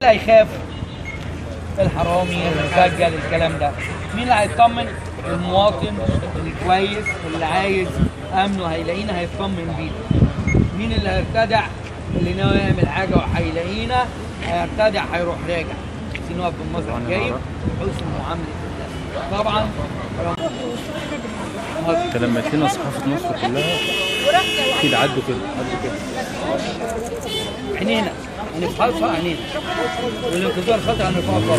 اللي هيخاف؟ الحرامي، المسجل، الكلام ده. مين اللي هيطمن؟ المواطن الكويس اللي عايز امنه هيلاقينا هيطمن بيه. مين اللي هيرتدع؟ اللي ناوي يعمل حاجه وهيلاقينا هيرتدع هيروح راجع. عايزين نقف بالمصدر الجايب حسن معامله الناس. طبعا انت لما لنا صحافه مصر كلها اكيد عدوا كده عينينا هنفحصها، عينينا والانتظار خطر هنرفعه خالص.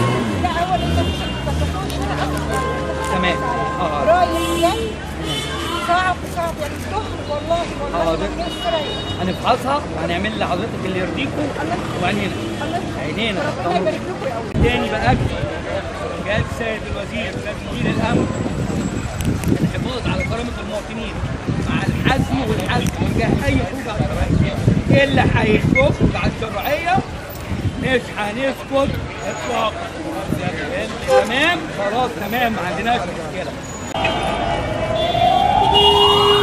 تمام. رايي صعب يعني الظهر والله هنفحصها وهنعمل لحضرتك اللي يرضيكوا وعينينا عينينا. تاني بقى جهاز السيد الوزير وجهاز مدير الامن الحفاظ على كرامه المواطنين مع الحزم والحزم تجاه اي خروج على الشرعيه. اللي هيخرج على الشرعيه مش هنسكت اطلاقا. تمام؟ خلاص تمام، ما عندناش مشكله.